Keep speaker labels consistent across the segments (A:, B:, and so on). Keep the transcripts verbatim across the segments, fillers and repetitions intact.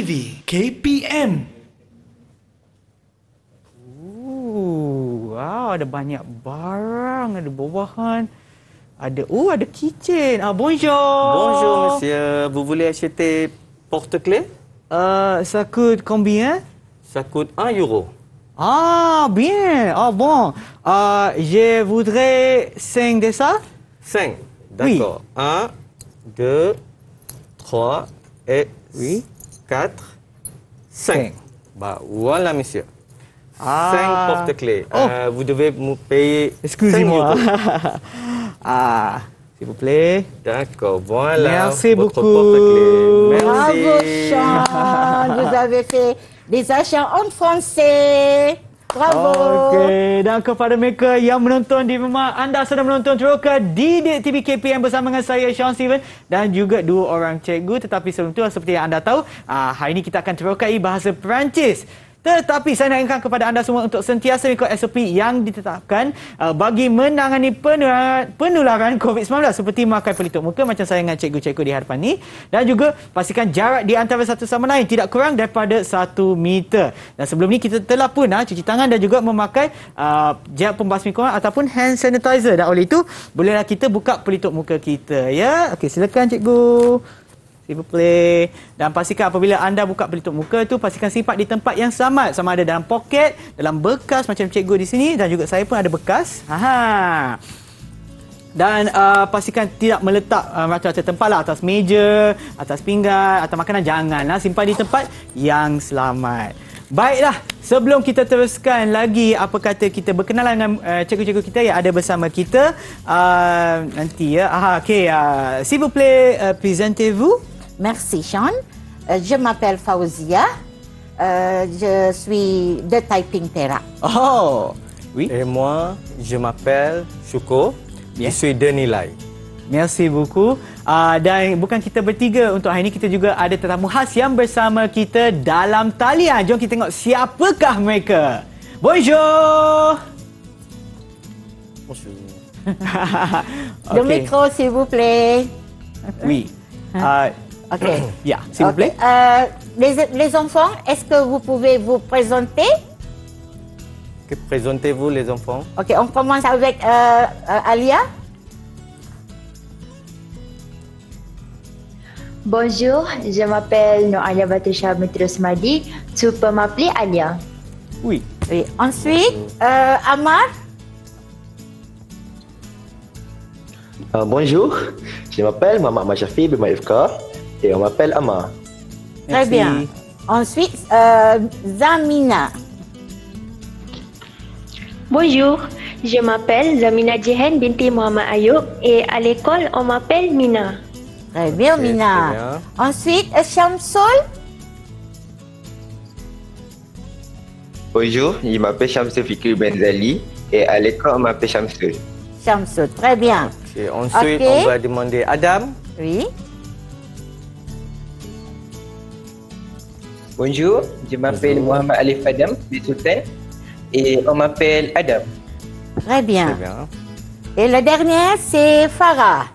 A: V K P M.
B: Ooh, wow, ada banyak barang, ada buah-buahan. Ada, oh, ada keychain. Ah, bonjour.
C: Bonjour, monsieur. Vous voulez acheter porte-clés?
B: Euh, ça coûte combien?
C: Ça coûte un euro.
B: Ah, bien. Ah, bon. Euh, je voudrais cinq de ça.
C: cinq. D'accord.
B: Oui.
C: un, deux, trois et
B: Oui.
C: quatre, cinq. Bah, voilà, monsieur.
B: Ah.
C: cinq porte-clés.
B: Oh.
C: Euh, vous devez me payer
B: Excusez-moi.
C: cinq euros.
B: Ah, s'il vous plaît.
C: D'accord, voilà.
B: Merci
C: votre
B: beaucoup.
C: porte-clés. Merci.
D: Bravo, Sean. Vous avez fait des achats en français. Bravo.
B: Okey, dan kepada mereka yang menonton di rumah, anda sedang menonton Teroka Didik T V K P M bersama dengan saya, Sean Steven, dan juga dua orang cikgu. Tetapi sebelum itu, seperti yang anda tahu, hari ini kita akan terokai bahasa Perancis. Tetapi saya nak ingatkan kepada anda semua untuk sentiasa mengikut S O P yang ditetapkan uh, bagi menangani penularan, penularan COVID sembilan belas, seperti memakai pelitup muka macam saya dengan cikgu-cikgu di hadapan ni, dan juga pastikan jarak di antara satu sama lain tidak kurang daripada satu meter. Dan sebelum ni kita telah pun uh, cuci tangan dan juga memakai uh, gel pembasmi kuman ataupun hand sanitizer. Dan oleh itu bolehlah kita buka pelitup muka kita, ya. Okey, silakan cikgu. S'il vous plaît. Dan pastikan apabila anda buka pelitup muka itu, pastikan simpan di tempat yang sama. Sama ada dalam poket, dalam bekas macam cikgu di sini, dan juga saya pun ada bekas. Aha. Dan uh, pastikan tidak meletak uh, macam-macam tempat lah, atas meja, atas pinggan, atas makanan. Janganlah simpan di tempat yang selamat. Baiklah, sebelum kita teruskan lagi, apa kata kita berkenalan dengan uh, cikgu-cikgu kita yang ada bersama kita uh, nanti, ya. Aha, okey. Uh, S'il vous plaît, uh, présentez-vous.
D: Merci, Sean. Euh, je m'appelle Fauzia. Euh, je suis de Taiping Perak.
B: Oh, oui.
C: Et moi, je m'appelle Chouko.
B: Bien.
C: Je suis de Nilai.
B: Merci beaucoup. Uh, dan bukan kita bertiga, untuk hari ini kita juga ada tetamu khas yang bersama kita dalam talian. Jom kita tengok siapakah mereka. Bonjour.
C: Bonjour.
D: Le micro, s'il vous plaît.
B: Oui. Uh,
D: OK.
B: ya, s'il vous plaît.
D: Ok. Euh, les, les enfants, est-ce que vous pouvez vous présenter?
C: Que présentez-vous, les enfants?
D: OK, on commence avec euh, euh, Alia.
E: Bonjour, je m'appelle Noalia Batusha Mitrusmadi. Tu peux m'appeler Alia.
B: Oui.
D: Oui. Ensuite, euh, Amar.
F: Uh, bonjour, je m'appelle Mamak Mashafi bin Maifka et on m'appelle Amar.
D: Très
B: Merci.
D: bien. Ensuite, euh, Zamina.
G: Bonjour, je m'appelle Zamina Jihan binti Muhammad Ayub et à l'école on m'appelle Mina.
D: Très bien,
C: Ok,
D: Mina.
C: très bien.
D: Ensuite, euh, Shamsul.
F: Bonjour, je m'appelle Shamsul Fikri Benzali et à l'école on m'appelle Shamsul.
D: Shamsul, très bien.
C: Et ensuite,
D: Ok.
C: on va demander Adam.
D: Oui.
F: Bonjour, je m'appelle Muhammad Alif Adam bin Sultan et on m'appelle Adam.
D: Très bien.
C: Très bien.
D: Et la dernière, c'est Farah.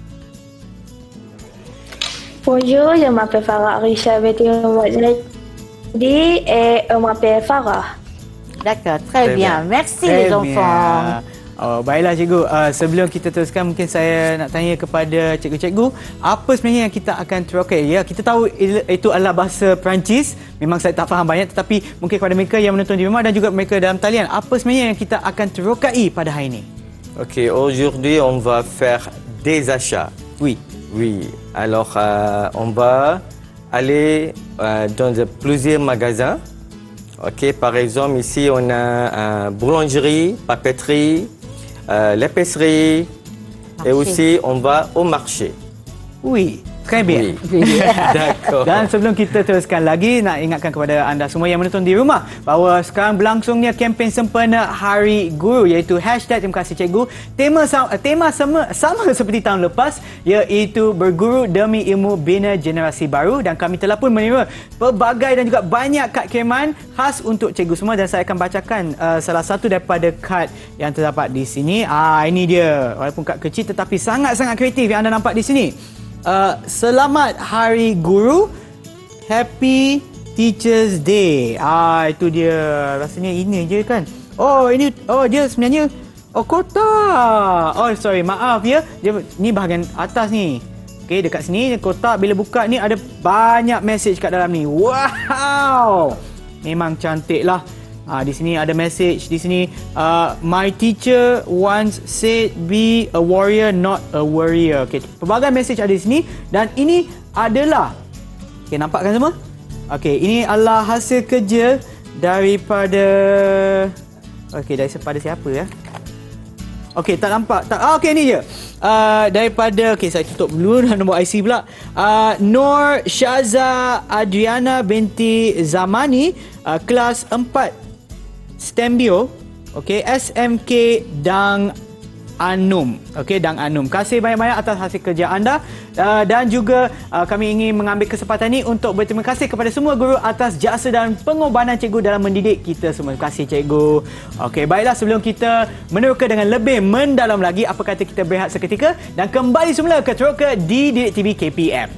G: Bonjour, je m'appelle Farah Arisha binti Muhammad Zaidi et on m'appelle Farah.
D: D'accord, très,
C: Très
D: bien.
C: bien.
D: Merci
B: Très
D: les enfants.
B: bien. Oh, baiklah cikgu, uh, sebelum kita teruskan, mungkin saya nak tanya kepada cikgu-cikgu, apa sebenarnya yang kita akan terokai? Ya, kita tahu itu adalah bahasa Perancis. Memang saya tak faham banyak, tetapi mungkin kepada mereka yang menonton di rumah dan juga mereka dalam talian, apa sebenarnya yang kita akan terokai pada hari ini?
C: Ok, aujourd'hui, on va faire des achats.
B: Oui.
C: Oui, alors euh, on va aller euh, dans de- plusieurs magasins. Ok, par exemple, ici on a euh, boulangerie, papeterie, euh, l'épicerie et
D: Marché.
C: aussi on va au marché.
B: Oui. Très bien.
C: Oui. D'accord.
B: Dan sebelum kita teruskan lagi, nak ingatkan kepada anda semua yang menonton di rumah bahawa sekarang berlangsungnya kempen sempena Hari Guru, iaitu hashtag Terima Kasih Cikgu. Tema sama, tema sama, sama seperti tahun lepas, iaitu berguru demi ilmu bina generasi baru, dan kami telah pun menerima pelbagai dan juga banyak kad kiriman khas untuk cikgu semua, dan saya akan bacakan uh, salah satu daripada kad yang terdapat di sini. Ah, ini dia. Walaupun kad kecil tetapi sangat-sangat kreatif yang anda nampak di sini. Uh, selamat Hari Guru. Happy Teachers Day. Ah, itu dia. Rasanya ini je kan. Oh, ini oh dia sebenarnya oh kotak. Oh, sorry, maaf ya. Dia ni bahagian atas ni. Okey, dekat sini kotak bila buka ni ada banyak mesej kat dalam ni. Wow. Memang cantik lah. Ha, di sini ada message di sini, uh, my teacher once said be a warrior not a worrier. Okey, pelbagai message ada di sini dan ini adalah, okey, nampakkan semua? Okey, ini adalah hasil kerja daripada, okey, daripada siapa ya? Okey, tak nampak. Tak, ah, okey, ni je. Uh, daripada, okey, saya tutup dulu nombor I C pula. Uh, Nur Syaza Adriana binti Zamani, uh, kelas empat Stembio, okey, S M K Dang Anum. Okey, Dang Anum. Terima kasih banyak-banyak atas hasil kerja anda. Uh, dan juga uh, kami ingin mengambil kesempatan ini untuk berterima kasih kepada semua guru atas jasa dan pengorbanan cikgu dalam mendidik kita semua. Terima kasih cikgu. Okey, baiklah, sebelum kita meneroka dengan lebih mendalam lagi, apa kata kita berehat seketika dan kembali semula ke Teroka di Didik T V K P M.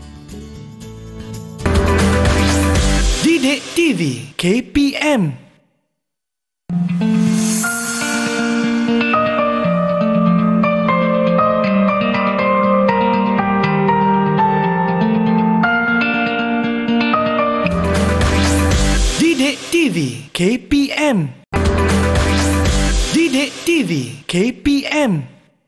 A: Didik T V K P M. Didik T V K P M. Didik T V K P M.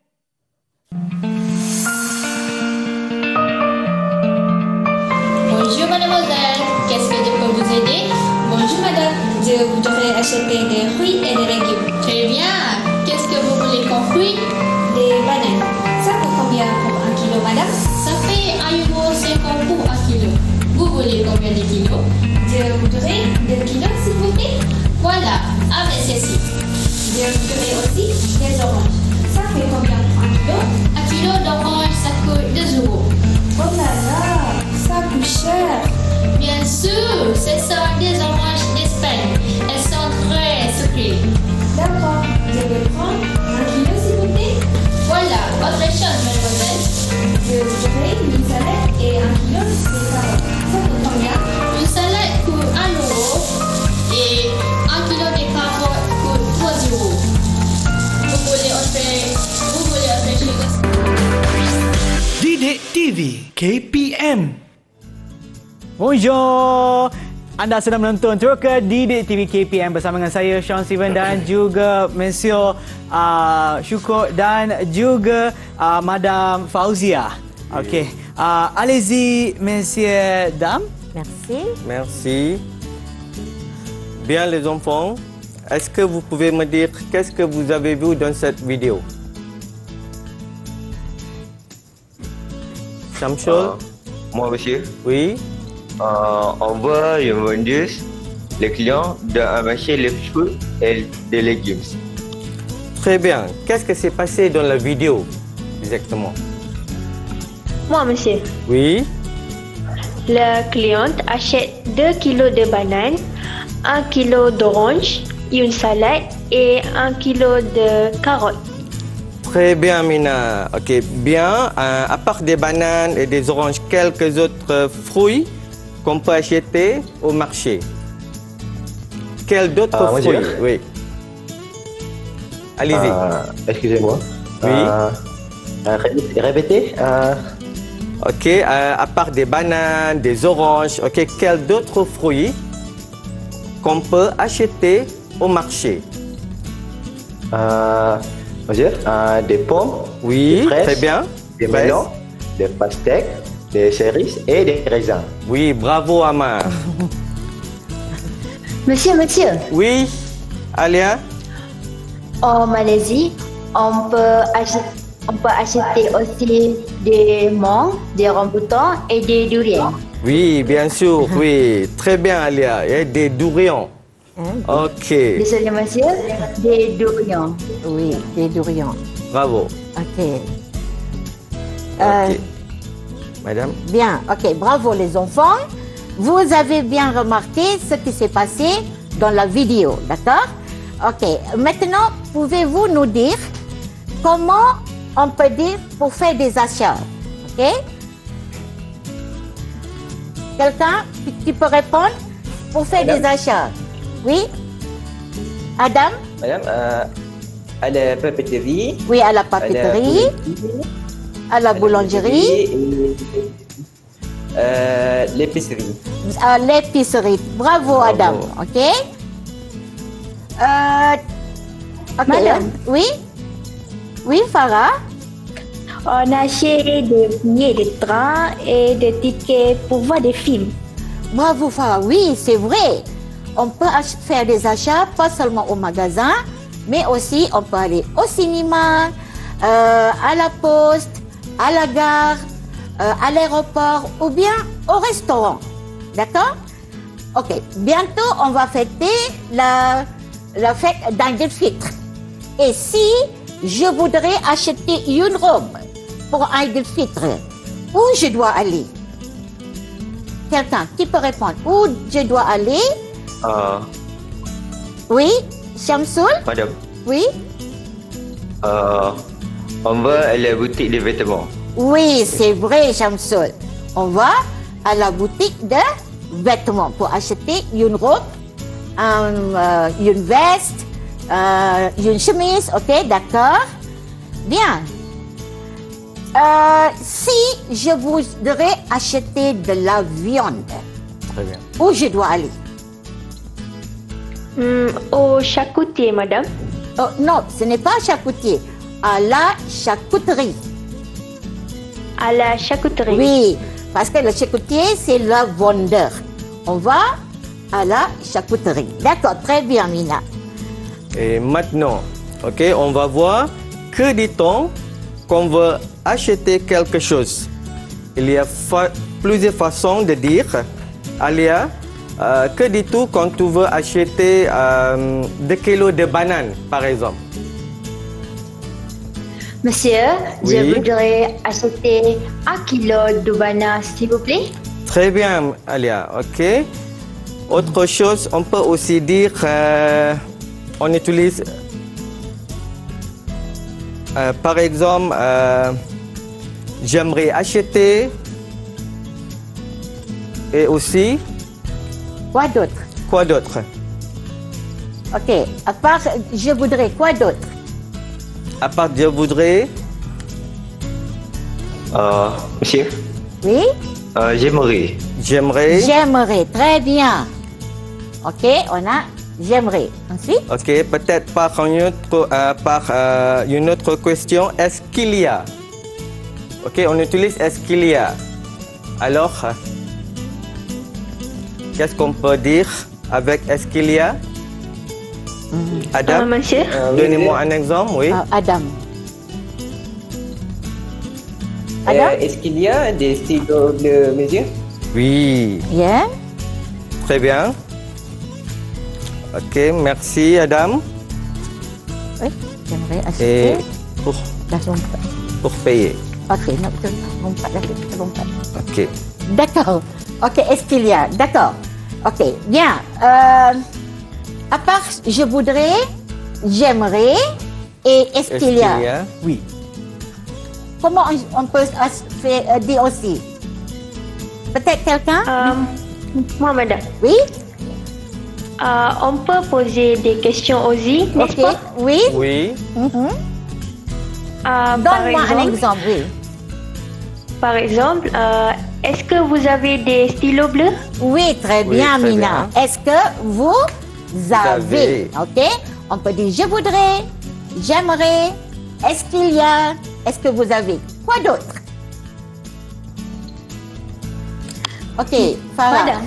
H: Bonjour mademoiselle, qu'est-ce que je peux vous aider? Bonjour madame, je voudrais acheter des fruits et des légumes. Très bien, qu'est-ce que vous voulez comme fruits? Des bananes. Ça coûte combien pour un kilo madame? Ça fait un euro cinquante pour un kilo. Vous voulez combien de kilos? Je voudrais deux kilos s'il vous plaît. Voilà, avec ceci. Je voudrais aussi des oranges. Ça fait combien pour un kilo? Un kilo d'oranges ça coûte deux euros. Oh là là, ça coûte cher. Bien sûr, ce sont des oranges d'Espagne. Elles sont très sucrées. D'accord, je vais prendre un kilo s'il vous plaît. Voilà, autre chose mademoiselle. Je voudrais une salade et un kilo de carottes. Ça coûte combien? Une salade coûte un euro et un kilo de carottes coûte trois euros. Vous voulez autre, vous voulez autre chose?
A: Didik T V K P M.
B: Bonjour. Anda sedang menonton Teroka Didik T V K P M bersama dengan saya Sean Steven dan juga Monsieur uh, Syukur dan juga uh, Madame Fauzia. Okey. Uh, allez-y Monsieur Dam.
D: Merci.
C: Merci. Bien les enfants, est-ce que vous pouvez me dire qu'est-ce que vous avez vu dans cette vidéo? Shamsul?
F: Uh, moi, monsieur.
C: Oui.
F: Euh, on voit une vendeuse, les clients, dans acheter les fruits et des légumes.
C: Très bien. Qu'est-ce qui s'est passé dans la vidéo exactement?
G: Moi, monsieur.
C: Oui.
G: La cliente achète deux kilos de bananes, un kilo d'orange, une salade et un kilo de carottes.
C: Très bien, Mina. Ok, bien. Euh, à part des bananes et des oranges, quelques autres fruits qu'on peut acheter au marché. Quels d'autres
F: Ah,
C: fruits?
F: monsieur.
C: Oui. Allez-y.
F: Euh, excusez-moi.
C: Oui.
F: Euh, euh, répétez. répétez euh,
C: Ok, euh, à part des bananes, des oranges, ok, quels d'autres fruits qu'on peut acheter au marché?
F: euh, monsieur, euh, des pommes,
C: Oui,
F: des fraises,
C: très bien.
F: des
C: Fraises.
F: melons, des pastèques, des cerises et des raisins.
C: Oui, bravo Amar.
E: Monsieur, monsieur,
C: Oui, Alia.
E: en Malaisie, on peut acheter, on peut acheter aussi des mangues, des rambutan et des durians.
C: Oui, bien sûr, oui. Très bien Alia. Et des durians. Ok,
E: Désolé, monsieur, des durians.
D: Oui, des durians.
C: bravo.
D: Ok. Euh,
C: Ok. Madame?
D: Bien, ok, bravo les enfants. Vous avez bien remarqué ce qui s'est passé dans la vidéo, d'accord? Ok, maintenant, pouvez-vous nous dire comment on peut dire pour faire des achats, ok? Quelqu'un qui, qui peut répondre pour faire
F: Madame.
D: des achats? Oui. Adam?
F: Madame, euh, à la papeterie,
D: Oui, à la
F: à la
D: papeterie,
F: boulangerie,
D: à la boulangerie,
F: et euh, l'épicerie.
D: à l'épicerie. Bravo,
F: Bravo.
D: Adam. OK? Euh, ok,
E: Madame.
D: Oui? Oui, Farah?
E: On achète des billets de train et des tickets pour voir des films.
D: Bravo, Farah. Oui, c'est vrai. On peut ach- faire des achats, pas seulement au magasin, mais aussi on peut aller au cinéma, euh, à la poste, à la gare, euh, à l'aéroport ou bien au restaurant. D'accord? Ok. Bientôt, on va fêter la, la fête d'Aïd el-Fitr. Et si je voudrais acheter une robe pour Aïd el-Fitr, où je dois aller? Quelqu'un qui peut répondre où je dois aller?
F: Euh,
D: Oui, Shamsul?
F: Madame,
D: Oui?
F: euh, on va à la boutique de vêtements.
D: Oui, c'est vrai, Shamsul. On va à la boutique de vêtements pour acheter une robe, un, euh, une veste, euh, une chemise, ok, d'accord? Bien. Euh, si je voudrais acheter de la viande,
C: Très bien.
D: où je dois aller?
G: Hmm, au charcutier, madame.
D: Oh, non, ce n'est pas à charcutier, à la charcuterie.
G: À la charcuterie.
D: Oui, parce que le charcutier, c'est le vendeur. On va à la charcuterie. D'accord, très bien, Mina.
C: Et maintenant, ok, on va voir que dit-on qu'on veut acheter quelque chose. Il y a fa- plusieurs façons de dire. Alia, euh, que dis-tu quand tu veux acheter euh, deux kilos de bananes, par exemple?
E: Monsieur,
C: Oui.
E: je voudrais acheter un kilo de bananes, s'il vous plaît.
C: Très bien, Alia, ok. Autre chose, on peut aussi dire, euh, on utilise, euh, par exemple, euh, j'aimerais acheter, et aussi,
D: Quoi d'autre?
C: quoi d'autre?
D: Ok, à part, je voudrais quoi d'autre?
C: À part, je voudrais,
F: Euh, monsieur,
D: Oui?
F: euh, j'aimerais.
C: j'aimerais,
D: J'aimerais, très bien. Ok, on a j'aimerais. Ensuite?
C: ok, peut-être par une autre, euh, par euh, une autre question, est-ce qu'il y a? Ok, on utilise est-ce qu'il y a. Alors, euh, qu'est-ce qu'on peut dire avec est-ce qu'il y a? Adam,
G: Euh, monsieur.
F: Euh,
C: donnez-moi un exemple, oui.
D: Euh, Adam.
F: Euh,
D: Adam?
F: Est-ce qu'il y a des stylos de mesure?
C: Oui,
D: Yeah?
C: très bien. Ok, merci Adam.
D: Oui, j'aimerais
C: Et
D: acheter.
C: pour,
D: Dah lompat.
C: pour payer.
D: Ok, non, betul. Lompat dah, kita lompat.
C: Ok.
D: D'accord. Ok, est-ce qu'il y a? D'accord. Ok, bien. Euh, à part je voudrais, j'aimerais et est-ce
C: Est-ce
D: qu'il y a?
C: Oui.
D: Comment on, on peut as- faire, euh, dire aussi? Peut-être quelqu'un?
G: Euh, moi, madame.
D: Oui?
G: Euh, on peut poser des questions aussi, n'est-ce
D: Ok.
G: pas?
D: Oui?
C: Oui.
D: Mhm.
G: Euh, par
D: Donne-moi un
G: exemple,
D: exemple, oui.
G: par exemple euh, est-ce que vous avez des stylos bleus?
D: Oui, très
C: Oui,
D: bien,
C: très
D: Mina.
C: bien.
D: Est-ce que vous avez?
C: avez.
D: Ok? On peut dire je voudrais, j'aimerais, est-ce qu'il y a, est-ce que vous avez? Quoi d'autre? Ok, Farah.
E: Madame,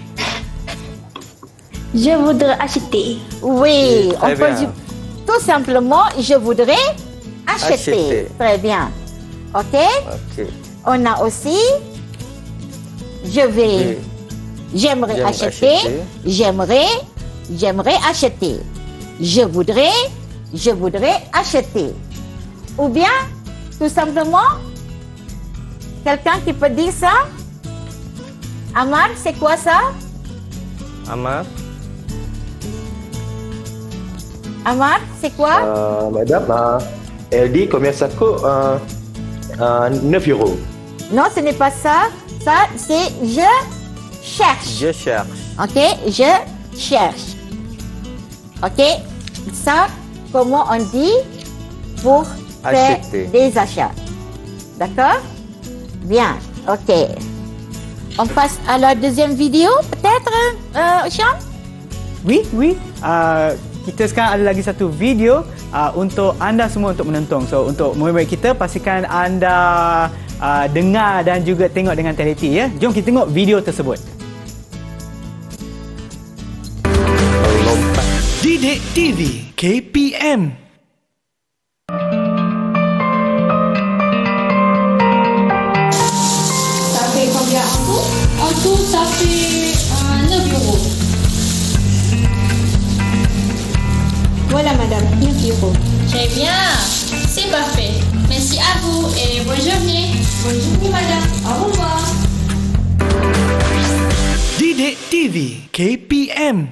E: je voudrais acheter.
D: Oui,
C: Oui,
D: on
C: très
D: peut
C: bien.
D: dire tout simplement je voudrais acheter.
C: Acheter.
D: Très bien. Ok?
C: Ok.
D: On a aussi je vais,
C: Oui.
D: j'aimerais
C: J'aime
D: acheter,
C: acheter.
D: j'aimerais, j'aimerais acheter. Je voudrais, je voudrais acheter. Ou bien, tout simplement, quelqu'un qui peut dire ça? Amar, c'est quoi ça?
C: Amar,
D: Amar, c'est quoi?
F: Euh, madame, euh, elle dit combien ça coûte? Euh, euh, neuf euros.
D: Non, ce n'est pas ça. Ça, c'est je cherche.
C: Je cherche.
D: Ok, je cherche. Ok, ça, comment on dit pour faire
C: Acheter.
D: des achats. D'accord? Bien, ok. On passe à la deuxième vidéo, peut-être, euh, Sean?
B: Oui, oui. Uh, kita sekarang ada lagi satu video uh, untuk anda semua untuk menonton. So untuk murid-murid kita, pastikan anda uh, dengar dan juga tengok dengan teliti ya. Jom kita tengok video tersebut.
A: Didik T V K P M.
H: Ça fait combien en tout? En tout, ça fait euh, neuf euros. Voilà madame, neuf euros. Très bien, c'est parfait. Merci à vous et bonne journée. Bonne journée madame, au revoir.
A: Didik T V K P M.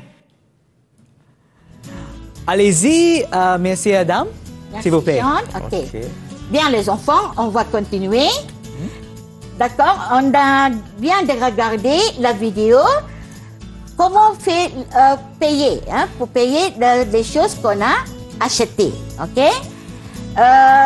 B: Allez-y, uh, Merci Adam.
D: Merci,
B: S'il vous plaît.
D: Sean. Ok.
C: Ok.
D: Bien les enfants, on va continuer. D'accord, on a bien de regarder la vidéo. Comment on fait euh, payer, hein, pour payer de- des choses qu'on a achetées. Ok. Euh,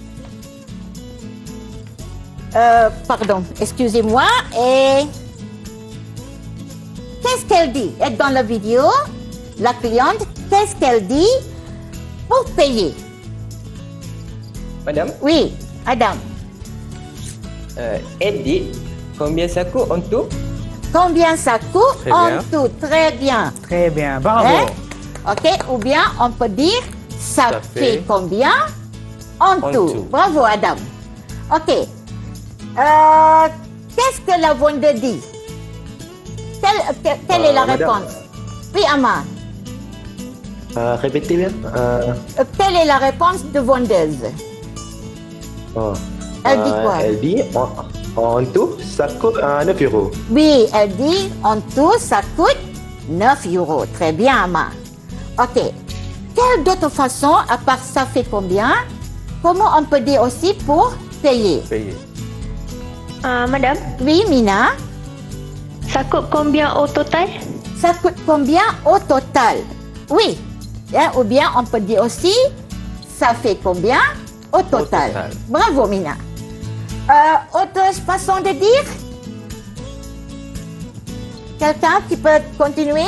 D: euh, pardon, excusez-moi. Et qu'est-ce qu'elle dit? Et dans la vidéo, la cliente, qu'est-ce qu'elle dit pour payer?
I: Madame,
D: Oui, Adam.
I: euh, elle dit combien ça coûte en tout?
D: Combien ça coûte
C: Très
D: en
C: bien.
D: tout? Très bien.
B: Très bien, bravo.
D: Hein? Ok, ou bien on peut dire ça,
C: Ça
D: fait,
C: fait
D: combien en,
C: en
D: tout.
C: tout.
D: Bravo Adam. Ok. Euh, Qu'est-ce que la vendeuse dit? Quelle, que- quelle est la
F: Euh, madame.
D: réponse? Oui, Ama.
F: Euh, répétez bien. Euh,
D: Euh, Quelle est la réponse de vendeuse?
F: oh.
D: Elle dit
F: Euh,
D: quoi?
F: Elle dit en, en tout, ça coûte euh, neuf euros.
D: Oui, elle dit en tout ça coûte neuf euros. Très bien, Ama. Ok. Quelle d'autre façon, à part ça fait combien? Comment on peut dire aussi pour payer?
C: Payer.
G: Euh, madame,
D: Oui, Mina.
G: ça coûte combien au total?
D: Ça coûte combien au total? Oui. Hein, ou bien on peut dire aussi, ça fait combien au total?
C: total.
D: Bravo, Mina. Euh, autre façon de dire? Quelqu'un qui peut continuer?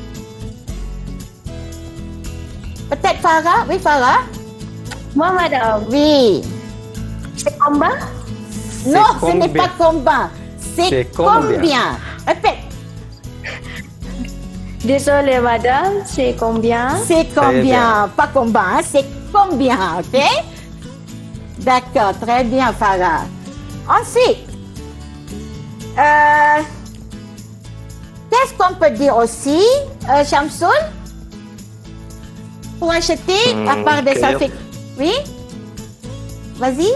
D: Peut-être Farah? Oui, Farah?
G: Moi madame,
D: Oui.
G: c'est combien?
D: Non, ce
C: combien?
D: n'est pas combien. C'est
C: C'est
D: combien.
C: combien?
D: Répète.
G: Désolée madame, c'est combien?
D: C'est combien?
C: bien.
D: Pas combien, hein, c'est combien, ok? D'accord, très bien, Farah. Ensuite, euh, qu'est-ce qu'on peut dire aussi, euh, Shamsoul? Pour acheter, à
F: Hmm,
D: part de ça
F: quel-
D: fait... Oui? Vas-y.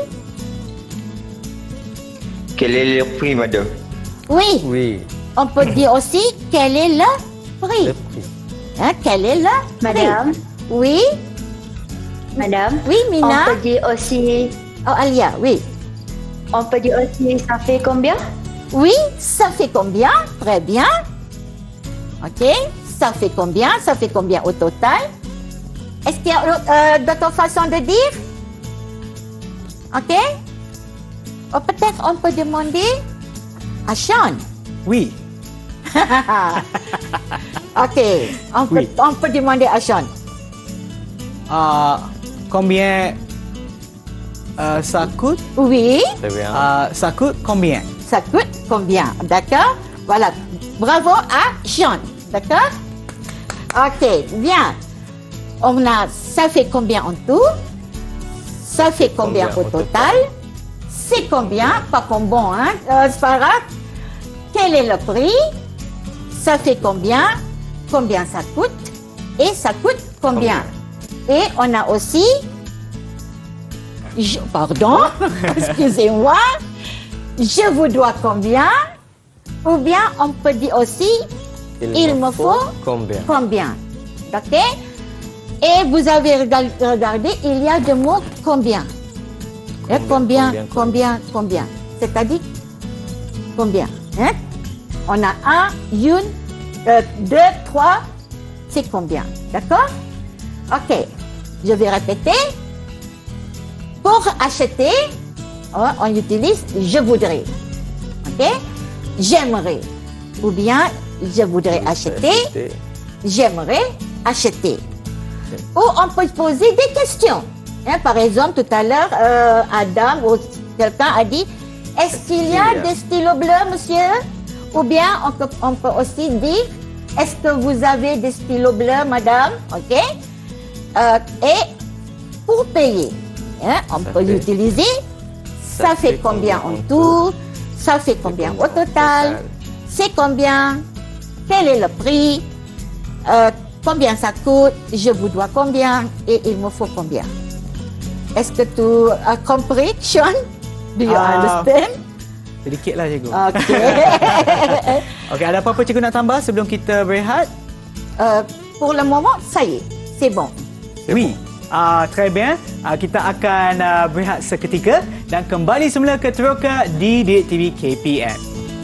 I: Quel est le prix, madame?
D: Oui,
C: Oui.
D: on peut dire aussi quel est le prix.
C: Le prix.
D: Hein, quel est le prix?
G: Madame,
D: Oui,
G: madame,
D: oui,
G: on
D: Mina.
G: peut dire aussi,
D: Oh, Alia, oui.
G: on peut dire aussi, ça fait combien?
D: Oui, ça fait combien? Très bien. Ok, ça fait combien? Ça fait combien au total? Est-ce qu'il y a euh, d'autres façons de dire? Ok. Ou peut-être on peut demander à Sean.
B: Oui.
D: Ok, on peut,
B: Oui.
D: on peut demander à Sean.
B: Uh, combien uh, ça coûte?
D: Oui,
C: Très bien.
B: Uh, ça coûte combien?
D: ça coûte combien? D'accord? Voilà. Bravo à Sean. D'accord? Ok, bien. On a, ça fait combien en tout? Ça fait combien,
C: combien
D: au
C: au
D: total? C'est combien? Pas comme bon, hein? Euh, c'est pas grave. Quel est le prix? Ça fait combien? Combien ça coûte? Et ça coûte combien? Et on a aussi... Je- pardon, excusez-moi. Je vous dois combien? Ou bien on peut dire aussi il me faut
C: combien?
D: combien. Ok? Et vous avez rega- regardé, il y a le mot combien. Et combien,
C: Combien,
D: combien, combien. C'est-à-dire combien. Hein? On a un, une, euh, deux, trois. C'est combien? D'accord? Ok. Je vais répéter. Pour acheter, on, on utilise je voudrais. Ok? J'aimerais. Ou bien je voudrais acheter. J'aimerais acheter. Ou on peut poser des questions. Hein, par exemple, tout à l'heure, euh, Adam ou quelqu'un a dit est-ce qu'il y a des stylos bleus, monsieur? Ou bien on peut, on peut aussi dire est-ce que vous avez des stylos bleus, madame? Ok? Euh, et pour payer, hein, on ça peut fait. utiliser ça, ça fait combien en tout? Ça fait combien au total? C'est combien? Quel est le prix? Euh, combien ça coûte? Je vous dois combien? Et il me faut combien? Est-ce que tu as compris, Sean? Do you uh, understand?
B: Sedikit lah, cikgu.
D: Okey.
B: Okey, ada apa-apa cikgu nak tambah sebelum kita berehat?
D: Uh, pour le moment, ça y est. C'est bon.
B: Oui. Uh, très bien. Uh, kita akan uh, berehat seketika dan kembali semula ke Teroka Didik T V K P M.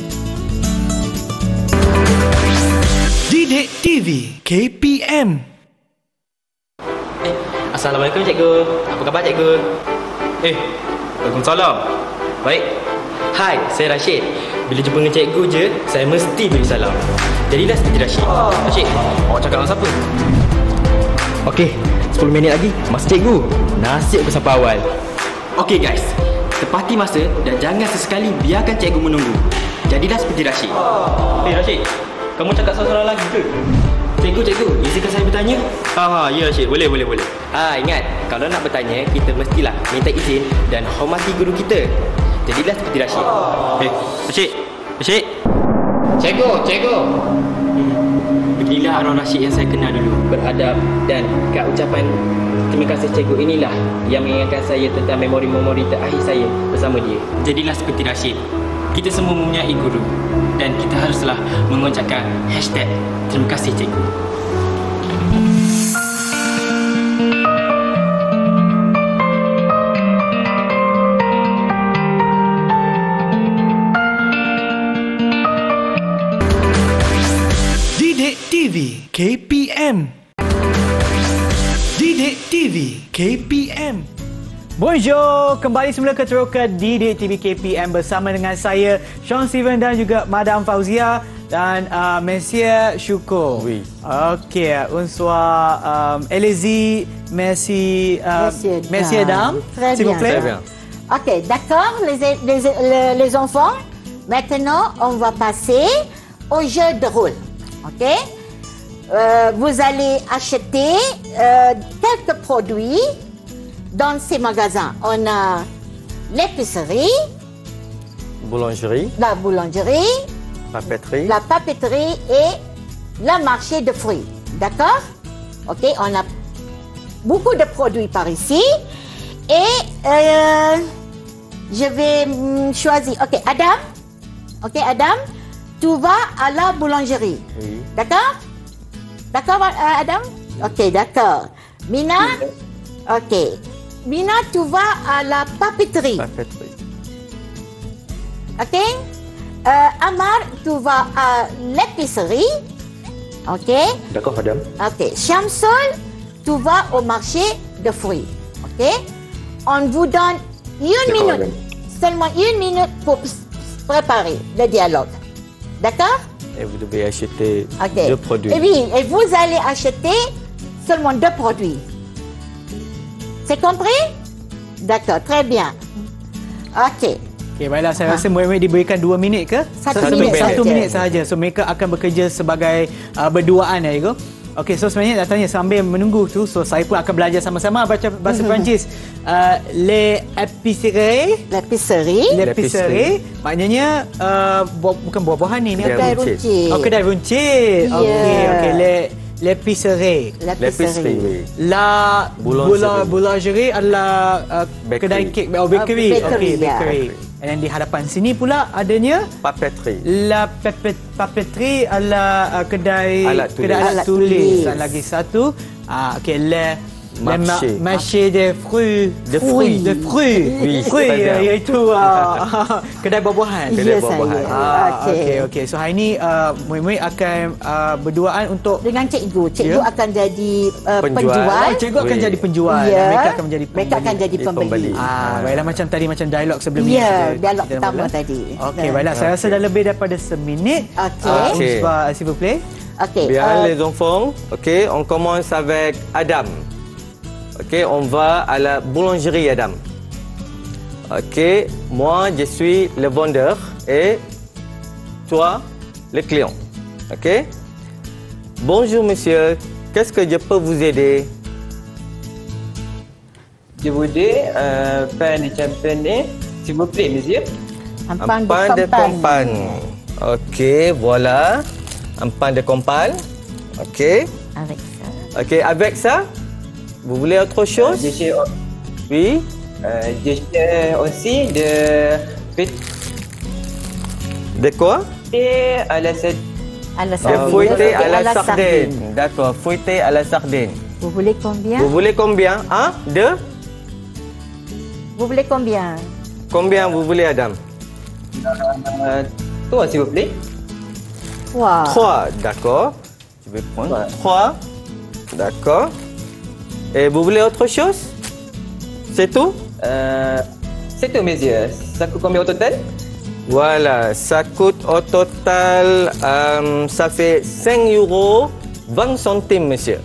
A: Didik T V K P M.
J: Eh, Assalamualaikum cikgu. Apa khabar cikgu? Eh, Waalaikumsalam. Baik. Hai, saya Rashid. Bila jumpa dengan cikgu je, saya mesti beri salam. Jadilah seperti Rashid. Oh. Rashid, awak cakap dengan siapa? Okey, sepuluh minit lagi. Masa cikgu. Nasib aku sampai awal. Okey guys, tepati masa dan jangan sesekali biarkan cikgu menunggu. Jadilah seperti Rashid. Oh. Eh Rashid, kamu cakap seorang lagi ke? Cikgu, cikgu, izinkan saya bertanya? Ha, ha, ya Rashid, boleh, boleh, boleh. Ah, ingat, kalau nak bertanya, kita mestilah minta izin dan hormati guru kita. Jadilah seperti Rashid. Oh. Eh, Rashid, Rashid. Cikgu, cikgu. Beginilah arwah Rashid yang saya kenal dulu. Beradab dan kat ucapan terima kasih cikgu inilah yang mengingatkan saya tentang memori-memori terakhir saya bersama dia. Jadilah seperti Rashid. Kita semua mempunyai guru dan kita haruslah mengucapkan hashtag terima kasih cikgu.
A: Didik T V K P M. Didik T V K P M.
B: Bonjour, kembali semula ke Teroka Didik T V K P M bersama dengan saya Sean Steven dan juga Madam Fauzia dan uh, Monsieur Syukur.
C: Oui.
B: Okey, bonsoir. Um, Allez-y, merci, uh, Monsieur Dam.
D: Très bien.
C: Très bien.
D: Ok, d'accord, les, les, les, les enfants. Maintenant, on va passer au jeu de rôle. Ok, euh, vous allez acheter euh, quelques produits. Dans ces magasins, on a l'épicerie,
C: Boulangerie,
D: la boulangerie,
C: papeterie,
D: la papeterie et le marché de fruits. D'accord? Ok, on a beaucoup de produits par ici. Et euh, je vais mm, choisir. Ok, Adam. Ok, Adam, tu vas à la boulangerie.
C: Oui.
D: D'accord? D'accord, euh, Adam? Ok, d'accord. Mina? Ok. Mina, tu vas à la papeterie.
C: papeterie.
D: Ok. Euh, Amar, tu vas à l'épicerie. Ok.
F: D'accord, madame.
D: Ok. Shamsul, tu vas au marché de fruits. Ok. On vous donne une minute, madame. Seulement une minute pour préparer le dialogue. D'accord?
C: Et vous devez acheter
D: okay.
C: deux produits.
D: Et oui, et vous allez acheter seulement deux produits. C'est compris? D'accord, très bien. Ok.
B: Okey, baiklah. Saya ha. rasa murid-murid diberikan dua minit ke?
D: Satu,
B: satu
D: minit,
B: Satu
D: sahaja.
B: minit sahaja. So, mereka akan bekerja sebagai uh, berduaan, ya, cikgu. Okey, so sebenarnya nak tanya sambil menunggu tu, so saya pun akan belajar sama-sama baca bahasa mm-hmm. Perancis. Uh, les épiceries.
D: L'épicerie.
B: L'épicerie. Maknanya uh, buah, bukan buah-buahan ni. Ni
D: kedai runcit.
B: Oh, kedai runcit.
D: Yeah.
B: Okey, okey. Les L'épicerie.
D: L'épicerie.
B: La
C: boulangerie,
B: boulangerie adalah uh, kedai kek, oh bakery.
D: Uh, bakery,
B: Okey, bakery.
D: Yeah.
B: Dan yeah. di hadapan sini pula adanya
C: papeterie.
B: La pepet, papeterie adalah uh, kedai
C: alat tulis.
B: kedai alat
D: alat
B: tulis.
D: tulis.
B: Dan lagi satu uh, okey, le
C: Marché.
B: Le ma- marché des fruits.
C: De fruits.
B: De fruits.
C: Oui,
B: fruits
C: très bien.
B: iaitu uh, kedai buah-buahan.
C: Kedai
D: Ya,
C: buah-buahan.
D: saya.
B: Ah,
D: Okey.
B: okey okey. So hari ni uh, murid-murid akan uh, berduaan untuk
D: Dengan cikgu, cikgu
B: Ya.
D: akan jadi uh,
C: Penjual.
D: penjual.
B: oh, cikgu akan
C: Oui.
B: jadi penjual
D: Ya.
B: dan mereka akan menjadi pembeli.
D: Mereka akan jadi
C: Jadi
D: pembeli.
C: pembeli.
B: Ah, baiklah macam tadi macam dialog sebelum ni.
D: Ya,
B: kita-
D: dialog
B: kita
D: pertama
B: mula.
D: tadi.
B: Okey,
D: Nah.
B: baiklah. Saya rasa dah lebih daripada seminit.
D: Okey.
B: Ah,
C: Okey.
B: Unsba, s'il vous plaît.
D: Okey.
C: Bien,
D: uh,
C: les enfants. Ok, on commence avec Adam. Ok, on va à la boulangerie Adam. Ok, moi je suis le vendeur et toi le client. Ok. Bonjour monsieur, qu'est-ce que je peux vous aider?
I: Je voudrais un pain de champagne, s'il vous plaît, monsieur.
D: un
C: Un pain de campagne. Ok, voilà. Un pain de campagne. Ok.
D: Avec ça.
C: Ok, avec ça, vous voulez autre chose?
I: Je cherche,
C: Oui.
I: euh, je cherche aussi de
C: De quoi?
I: pété à la sardine.
D: À la
C: De
D: sardine.
C: fouetté à la
D: sardine.
C: sardine. D'accord, fouetté à la sardine.
D: Vous voulez combien?
C: Vous voulez combien? Un, deux?
D: Vous voulez combien?
C: Combien vous voulez, Adam?
I: Euh, toi, s'il vous plaît.
D: Trois.
C: Trois, d'accord. Je vais prendre
I: Ouais.
C: trois. D'accord. Et vous voulez autre chose? C'est tout?
I: Euh, c'est tout, monsieur. Ça coûte combien au total?
C: Voilà, ça coûte au total, euh, ça fait cinq euros vingt centimes, monsieur.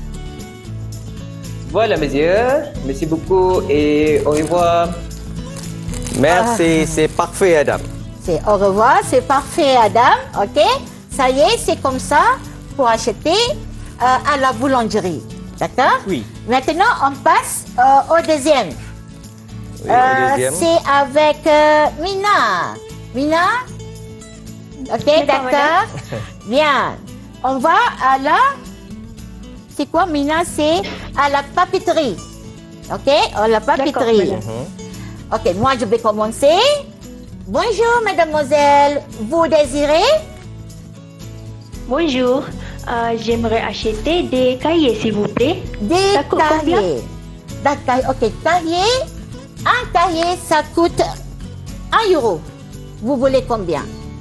I: Voilà, monsieur. Merci beaucoup et au revoir.
C: Merci, c'est parfait, Adam.
D: C'est au revoir, c'est parfait, Adam. OK? Ça y est, c'est comme ça pour acheter euh, à la boulangerie. D'accord?
B: Oui.
D: Maintenant, on passe euh, au deuxième.
C: Oui,
D: Euh,
C: au deuxième.
D: c'est avec euh, Mina. Mina? OK, d'accord. Bien. On va à la... C'est quoi, Mina? C'est à la papeterie. OK? À la papeterie.
G: madame.
D: OK, moi, je vais commencer. Bonjour, mademoiselle. Vous désirez?
G: Bonjour, euh, j'aimerais acheter des cahiers s'il vous plaît.
D: Des
G: Ça coûte combien?
D: cahiers. Des cahiers. OK, cahier. Un cahier, ça coûte un euro. Vous voulez combien?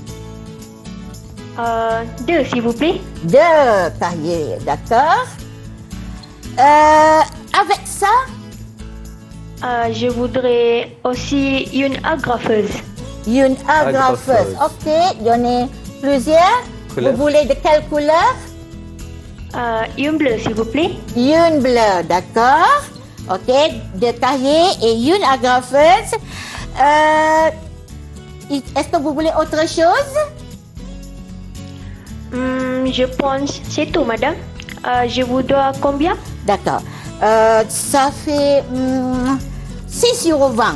G: Euh, deux s'il vous plaît.
D: Deux cahiers, d'accord. Euh, avec ça,
G: Euh, je voudrais aussi une agrafeuse.
D: une agrafeuse.
C: Agrafeuse.
D: OK, il y en a plusieurs.
C: Couleur.
D: Vous voulez de quelle couleur?
G: Euh, une bleue s'il vous plaît.
D: Une bleue, d'accord. OK, deux cahiers et une agrafeuse. Euh, est-ce que vous voulez autre chose?
G: Hmm, je pense c'est tout madame. Euh, je vous dois combien?
D: D'accord. Euh, ça fait hum, six euros vingt.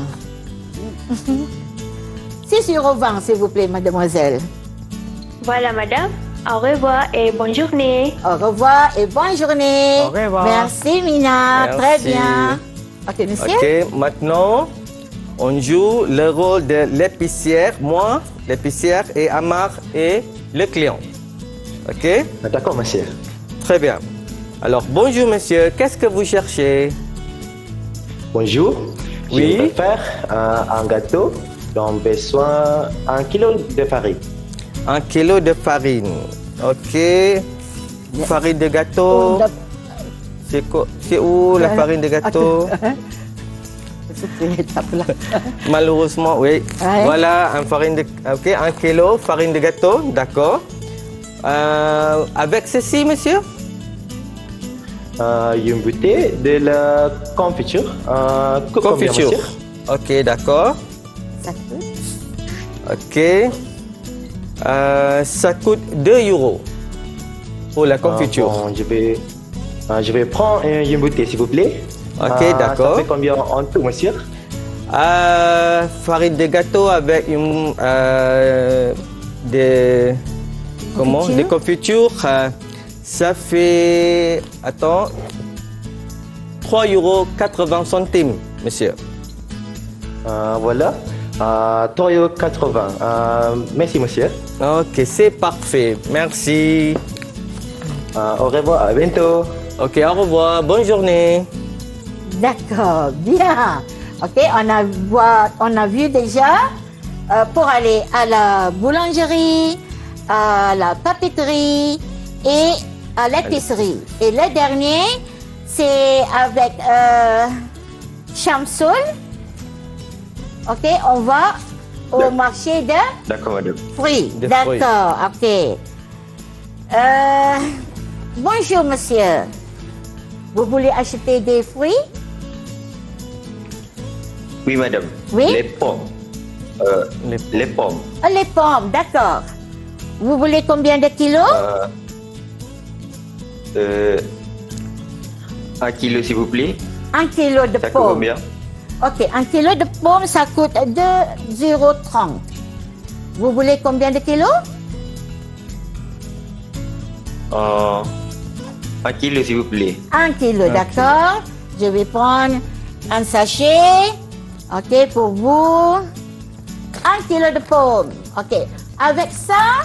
D: six euros vingt, s'il vous plaît, mademoiselle.
G: Voilà madame. Au revoir et bonne journée.
D: Au revoir et bonne journée.
B: Au revoir.
D: Merci, Mina.
C: Merci.
D: Très bien. OK, monsieur.
C: Ok, maintenant, on joue le rôle de l'épicière. Moi, l'épicière, et Amar est le client. Ok?
F: Ah, d'accord, monsieur.
C: Très bien. Alors, bonjour monsieur, qu'est-ce que vous cherchez?
F: Bonjour.
C: Oui.
F: Je vais faire un, un gâteau dont besoin un kilo de farine.
C: Un kilo de farine. Ok. Farine de gâteau. C'est quoi- c'est où la farine de gâteau?
D: Tak apalah.
C: Malheureusement, oui.
D: Ouais.
C: Voilà, un farine de, ok, un kilo farine de gâteau, d'accord. Euh, avec ceci, monsieur?
F: Euh, une bouteille de la confiture. Euh, coûte combien,
C: Confiture.
F: monsieur?
C: Ok, d'accord.
D: Ça coûte.
C: Ok. Euh, ça coûte deux euros pour la confiture.
F: Ah, bon, je vais, euh, je vais prendre une, une bouteille, s'il vous plaît.
C: Ok,
F: Euh,
C: d'accord.
F: Ça fait combien en tout, monsieur?
C: Euh, farine de gâteau avec une euh, des comment
D: Confiture.
C: des confitures. euh, ça fait attends trois euros quatre-vingts centimes, monsieur.
F: Euh, voilà. Euh, trois euros quatre-vingts. Euh, merci, monsieur.
C: Ok, c'est parfait. Merci.
F: Euh, au revoir, à bientôt.
C: Ok, au revoir. Bonne journée.
D: D'accord, bien. Ok, on a, voit, on a vu déjà euh, pour aller à la boulangerie, à la papeterie et à l'épicerie. Et le dernier, c'est avec euh, Shamsul. Ok, on va au marché de
F: D'accord, madame.
D: fruits.
C: De fruits.
D: D'accord, ok. Euh, bonjour, monsieur. Vous voulez acheter des fruits?
F: Oui, madame.
D: Oui?
F: Les pommes. Euh,
C: Les
F: les pommes.
D: Ah, les pommes, d'accord. Vous voulez combien de kilos?
F: Euh, euh, un kilo, s'il vous plaît.
D: Un kilo de
F: Ça coûte
D: pommes.
F: combien?
D: Ok, un kilo de pommes, ça coûte deux euros trente. Vous voulez combien de kilos?
F: Euh, un kilo, s'il vous plaît.
D: Un kilo, d'accord. Je vais prendre un sachet. Ok, pour vous. Un kilo de pommes. Ok. Avec ça,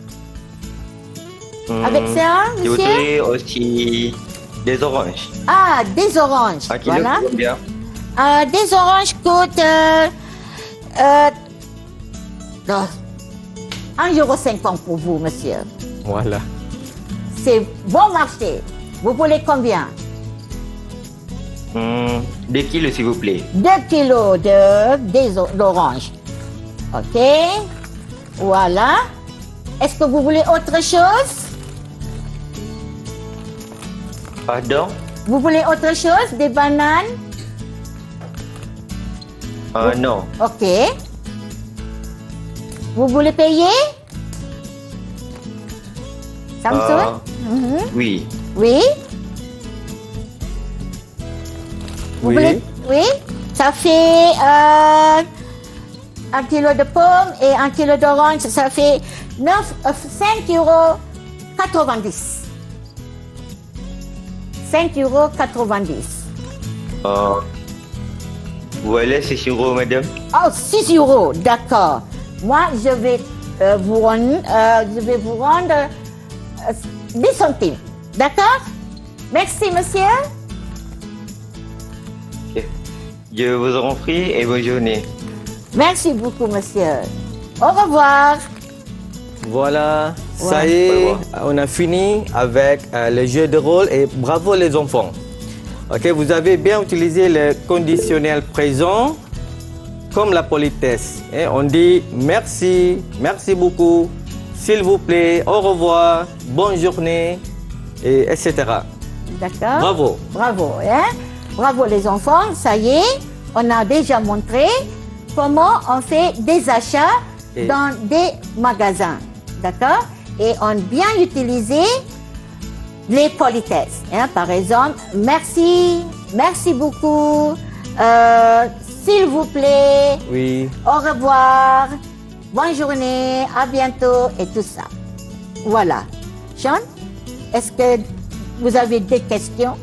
F: Hmm,
D: avec ça,
F: s'il vous
D: monsieur?
F: plaît, aussi des oranges.
D: Ah, des oranges.
F: Un kilo,
D: Voilà.
F: c'est combien?
D: Euh, des oranges coûtent euh, euh, non, un euro cinquante pour vous, monsieur.
C: Voilà.
D: C'est bon marché. Vous voulez combien?
F: Hmm, deux kilos, s'il vous plaît.
D: Deux kilos de, des o- d'oranges. Ok. Voilà. Est-ce que vous voulez autre chose?
F: Pardon?
D: Vous voulez autre chose? Des bananes?
F: Euh, non.
D: Ok. Vous voulez payer? Samsung? Mhm.
F: Oui.
D: Oui. Vous
C: Oui.
D: voulez? Oui. Ça fait euh, un kilo de pommes et un kilo d'orange. Ça fait neuf, euh, cinq euros quatre-vingt-dix. cinq euros quatre-vingt-dix.
F: Euh, voilà, c'est euros, madame.
D: Oh, six euros, d'accord. Moi, je vais, euh, vous, rendre, euh, je vais vous rendre euh, dix centimes. D'accord? Merci, monsieur.
F: Ok. Je vous en prie et bonne journée.
D: Merci beaucoup, monsieur. Au revoir.
C: Voilà, ça
D: Ouais.
C: y est,
F: Au
C: on a fini avec euh, le jeu de rôle et bravo les enfants. Ok, vous avez bien utilisé le conditionnel présent comme la politesse. Et on dit merci, merci beaucoup, s'il vous plaît, au revoir, bonne journée, et etc.
D: D'accord?
C: Bravo.
D: Bravo, hein? Bravo les enfants, ça y est, on a déjà montré comment on fait des achats
C: Et-
D: dans des magasins. D'accord? Et on bien utilisé les politesses. Hein? Par exemple, merci, merci beaucoup, euh, s'il vous plaît,
C: Oui.
D: au revoir, bonne journée, à bientôt et tout ça. Voilà. Sean, est-ce que vous avez des questions?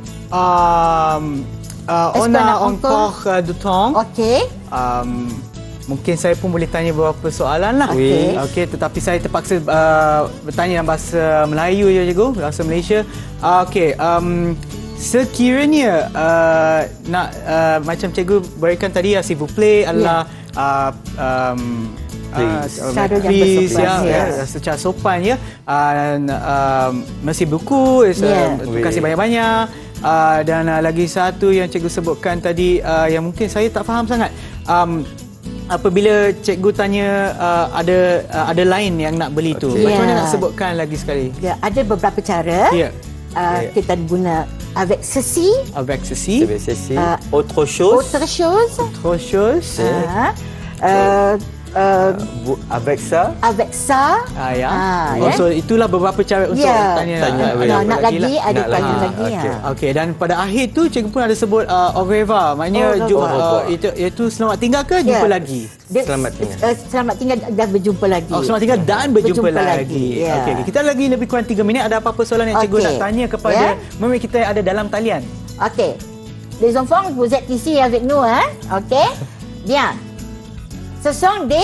B: Um, uh,
D: Est-ce
B: on
D: qu'on a
B: a encore uh, du temps.
D: Ok.
B: Um, mungkin saya pun boleh tanya beberapa soalan lah.
D: Okey.
B: Okey, tetapi saya terpaksa uh, bertanya dalam bahasa Melayu je, cikgu, bahasa Malaysia. Uh, Okey, um, sekiranya uh, nak uh, macam cikgu berikan tadi, uh, s'il vous plaît adalah uh, um,
C: Please.
B: uh,
D: Cara yang
B: please,
D: bersopan,
B: ya,
D: ya.
B: ya, secara sopan ya. Uh, um, merci beaucoup, uh,
D: Ya.
B: terima kasih banyak-banyak. Uh, dan uh, lagi satu yang cikgu sebutkan tadi uh, yang mungkin saya tak faham sangat. Um, apabila cikgu tanya uh, ada uh, ada line yang nak beli tu,
D: Okey.
B: macam mana
D: Ya.
B: nak sebutkan lagi sekali?
D: Ya, ada beberapa cara.
B: Ya.
D: Uh,
C: Ya.
D: Kita guna avec ceci,
B: Avec ceci,
C: C'est ceci.
D: Euh,
C: Autre chose.
D: autre chose,
B: autre chose,
D: ah, euh, euh,
C: Vous- Avec ça.
D: avec ça.
B: ah, ya.
D: Ah,
B: Oh,
D: ya.
B: so itulah beberapa cara untuk
D: Ya.
B: tanya.
C: Tanya,
B: uh,
C: ya.
D: Nak, nak lagi,
B: lah.
D: ada
C: Nak
D: tanya
C: lagi.
D: lagi.
C: Okey.
D: ya.
B: Okey, dan pada akhir tu cikgu pun ada sebut uh, au revoir. Maknanya
D: Au
B: ju-
D: revoir.
B: uh, itu iaitu selamat tinggal ke jumpa
D: Ya.
B: lagi?
D: Dia-
C: Selamat tinggal.
D: uh, selamat tinggal dan berjumpa lagi.
B: Oh, selamat tinggal dan berjumpa,
D: Berjumpa
B: lagi.
D: lagi, ya.
B: Okey, okay. Kita lagi lebih kurang tiga minit. Ada apa-apa soalan yang cikgu
D: Okey.
B: nak tanya kepada
D: Ya.
B: mami kita yang ada dalam talian?
D: Ok. Les enfants, vous êtes ici avec nous, hein? Ok? Bien. Ce sont des...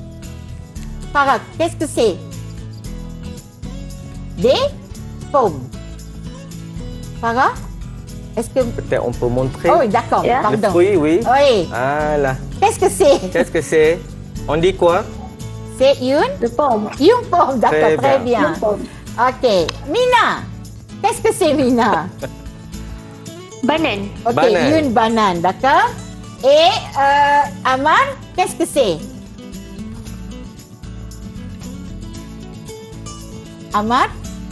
D: Farah, qu'est-ce que c'est? Des pommes. Farah? Est-ce que...
C: Peut-être on peut montrer.
D: Oh, d'accord,
E: Yeah.
C: Le
D: pardon.
C: fruit, oui.
D: Oui.
C: Voilà.
D: Qu'est-ce que c'est?
C: Qu'est-ce que c'est? On dit quoi?
D: C'est une...
E: Le pomme.
D: Une pomme, d'accord,
C: Très
D: très
C: bien.
D: bien. Ok. Mina, qu'est-ce que c'est, Mina?
G: Banane.
D: Ok,
C: Banane.
D: une banane, d'accord. Et euh, Amar, qu'est-ce que c'est? Amar,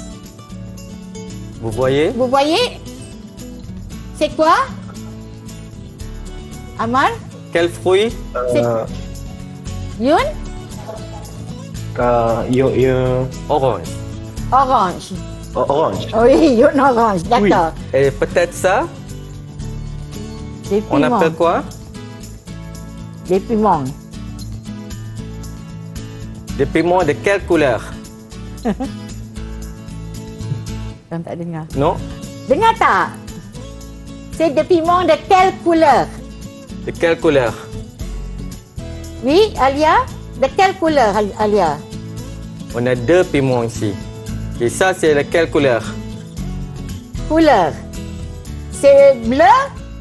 C: Vous voyez?
D: vous voyez? C'est quoi? Amar,
C: Quel fruit?
D: c'est
F: Uh,
D: une
F: uh, you, you,
C: Orange.
D: orange.
F: oh, orange.
D: Oui, une orange, d'accord.
C: Et peut-être ça?
D: Des
C: On
D: piments.
C: appelle quoi?
D: Des piments.
C: Des piments de quelle couleur?
D: Kan tak dengar.
C: Non?
D: Dengar tak? C'est des piments de quelle couleur?
C: De quelle couleur?
D: Oui, Alia? De quelle couleur, Al- Alia?
C: On a deux piments ici. Et ça, c'est de quelle couleur?
D: Couleur. C'est bleu?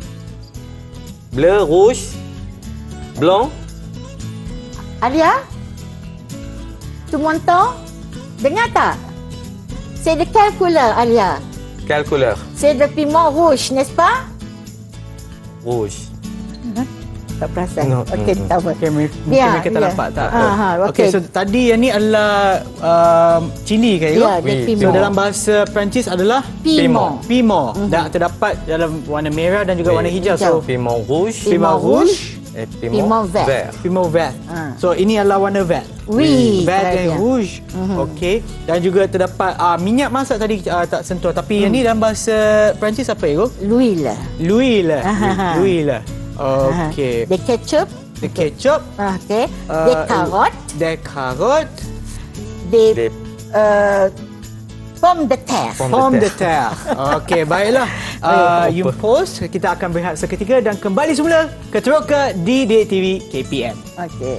C: Bleu, rouge, blanc.
D: Alia? Tu m'entends? Dengar tak? C'est de quelle couleur, Alia?
C: Quelle couleur?
D: C'est de piment rouge, n'est-ce pas?
C: Rouge.
D: Tak perasan.
C: No,
D: Okey,
C: no, no.
D: tak apa.
B: Okay, mungkin
D: Ya,
B: kita
D: ya.
B: nampak tak?
D: Ah, ha,
B: Okey,
D: okey.
B: so tadi yang ni adalah um, cili kan?
D: Ya,
B: Iko?
D: de
C: Oui.
D: piment.
B: So dalam bahasa Perancis adalah
D: Piment.
B: Piment. Dan terdapat dalam warna merah dan juga
C: Oui.
B: warna hijau.
D: Hijau.
B: So
C: Piment rouge
B: piment rouge,
C: et
D: Piment
C: piment,
D: vert.
C: vert.
B: piment vert.
D: Ah.
B: So ini adalah warna vert.
D: Oui,
B: Vert
D: très
B: dan
D: bien.
B: rouge. Okey. Dan juga terdapat uh, minyak masak tadi uh, tak sentuh. Tapi yang ni dalam bahasa Perancis apa Iko?
D: L'huile.
B: L'huile.
D: Ah.
B: L'huile. Okey.
D: Des ketchup.
B: The ketchup.
D: Okey.
B: Uh,
D: Des carottes.
B: Des carottes.
D: Des
C: Des
D: euh, pommes de terre.
C: Pommes
B: Pomme
C: de
B: de terre. Okey, baiklah. Uh, you post, kita akan berehat seketika dan kembali semula ke Teroka di D T V K P M.
D: Okey.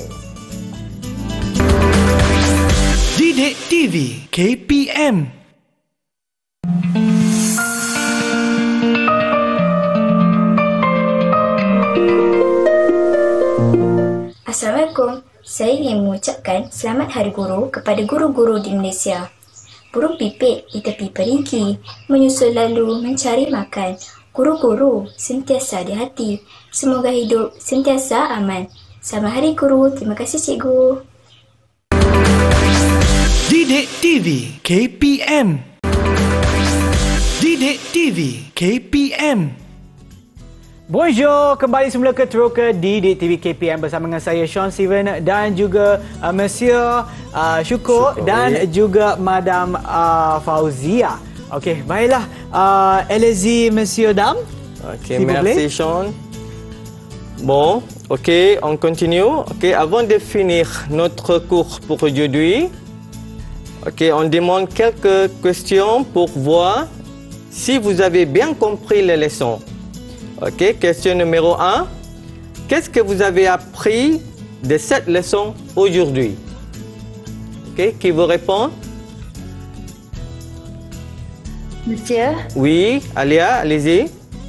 A: Didik T V K P M.
K: Assalamualaikum. Saya ingin mengucapkan Selamat Hari Guru kepada guru-guru di Malaysia. Burung pipit di tepi peringki, menyusul lalu mencari makan. Guru-guru sentiasa di hati. Semoga hidup sentiasa aman. Selamat Hari Guru. Terima kasih cikgu.
A: Didik T V K P M. Didik T V K P M.
B: Bonjour, kembali semula ke Teroka di D T V K P M bersama dengan saya Sean Steven dan juga uh, Monsieur uh, Syukur
C: Syukur,
B: dan
C: oui.
B: juga Madam uh, Fauzia. Okey, baiklah. Uh, allez-y, Monsieur Dam.
C: Ok,
B: S'il vous
C: merci
B: plaît.
C: Sean. Bon, ok, on continue. Ok, avant de finir notre cours pour aujourd'hui, ok, on demande quelques questions pour voir si vous avez bien compris les leçons. Ok, question numéro un. Qu'est-ce que vous avez appris de cette leçon aujourd'hui? Ok, qui vous répond?
E: Monsieur,
C: Oui, Alia, allez-y.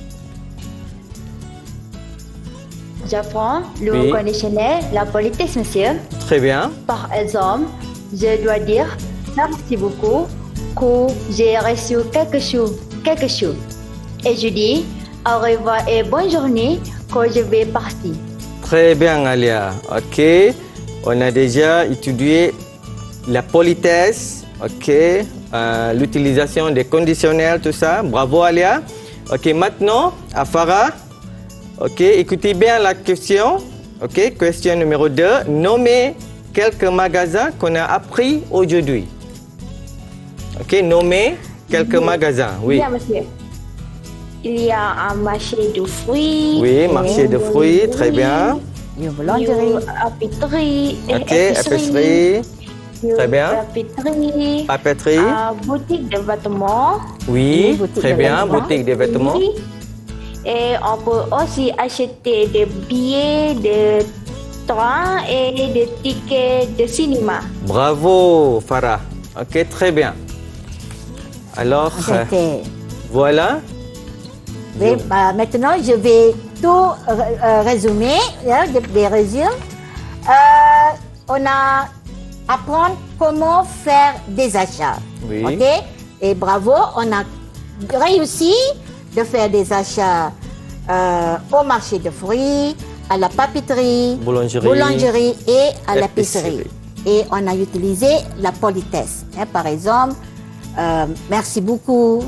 E: j'apprends le
C: Oui.
E: conditionnel, la politesse, monsieur.
C: Très bien.
E: Par exemple, je dois dire merci beaucoup que j'ai reçu quelque chose, quelque chose. Et je dis au revoir et bonne journée quand je vais partir.
C: Très bien, Alia. Ok. On a déjà étudié la politesse, ok, euh, l'utilisation des conditionnels, tout ça. Bravo, Alia. Ok, maintenant, à Farah. Ok, écoutez bien la question. Ok, question numéro deux. Nommez quelques magasins qu'on a appris aujourd'hui. Ok, nommez quelques magasins. Oui.
E: Bien, monsieur. Il y a un marché de fruits.
C: Oui, marché de fruits, très bien.
D: You boulangerie.
E: Épicerie.
C: Ok, épicerie. Très bien.
E: Papeterie.
C: Papeterie.
E: euh, boutique de vêtements.
C: Oui,
D: boutique
C: très
D: de
C: bien.
D: vêtements.
C: Boutique de vêtements.
E: Oui. Et on peut aussi acheter des billets de train et des tickets de cinéma.
C: Bravo, Farah. Ok, très bien. Alors, euh,
D: Okey.
C: voilà.
D: Oui, bah, maintenant, je vais tout euh, résumer, ya, je vais résumer. Euh, on a apprendre comment faire des achats.
C: Oui.
D: Ok? Et bravo, on a réussi de faire des achats euh, au marché de fruits, à la papeterie,
C: Boulangerie.
D: boulangerie et à l'épicerie.
C: Épicerie.
D: Et on a utilisé la politesse. Hein, par exemple, euh, merci beaucoup,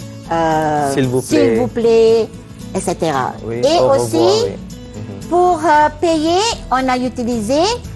D: euh,
C: S'il vous plaît.
D: s'il vous plaît, et cetera.
C: Oui,
D: Et
C: au
D: aussi,
C: revoir, oui.
D: pour euh, payer, on a utilisé